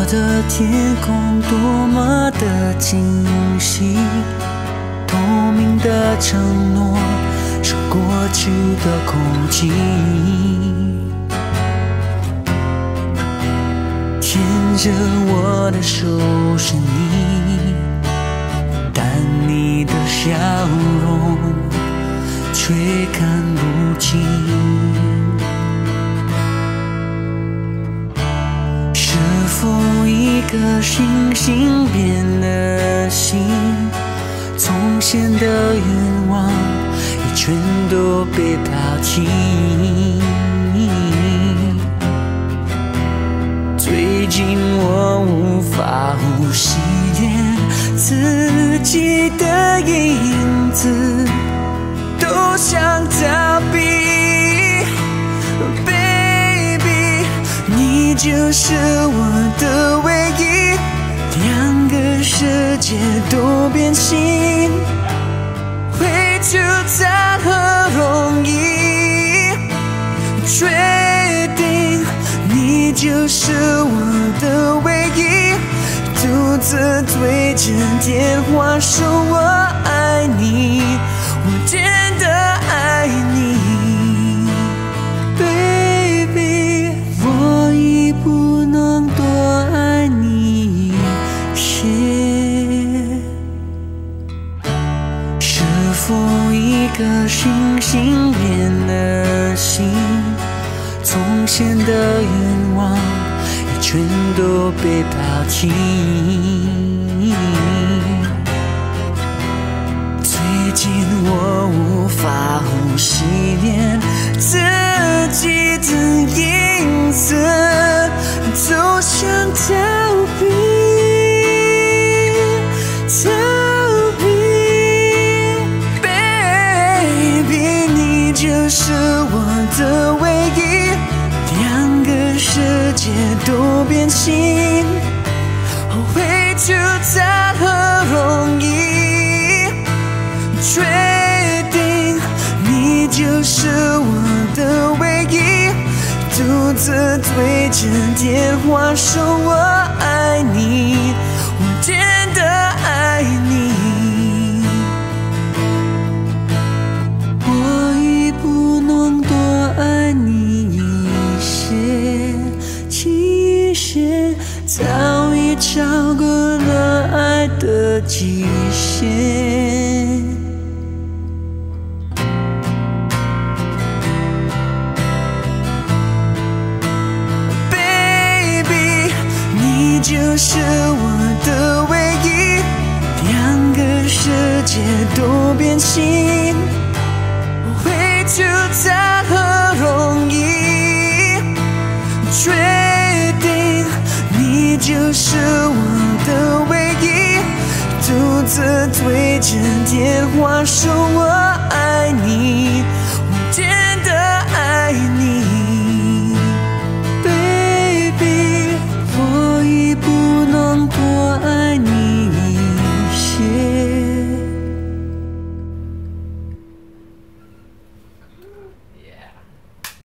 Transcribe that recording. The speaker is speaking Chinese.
的天空多么的清晰，透明的承诺是过去的空气。牵着我的手是你，但你的笑容却看不清。是否一颗星星变了心？从前的愿望也全都被抛弃。最近我无法忽视自己的影子，都想逃避。Baby， 你就是我的唯一，两个世界都变形，会就谈何容易？确定你就是我的唯一，独自对着电话说我爱你，我真的爱你。 Baby， 我已不能多爱你一些。是否一颗星星变了心？从前的愿望也全都被抛弃。最近我无法忽视自己的影子，都想逃避，逃避。Baby， 你就是我的唯一，两个世界都变形，后悔就谈何容易？确定你就是我的唯一，独自对着电话说我爱你，我真的爱你。我已不能多爱你一些，其实早已超过了爱的极限。Baby， 你就是我的唯一，两个世界都变形，会就谈何容易？确定你就是我的唯一，独自对着电话说我爱你，我真的爱你。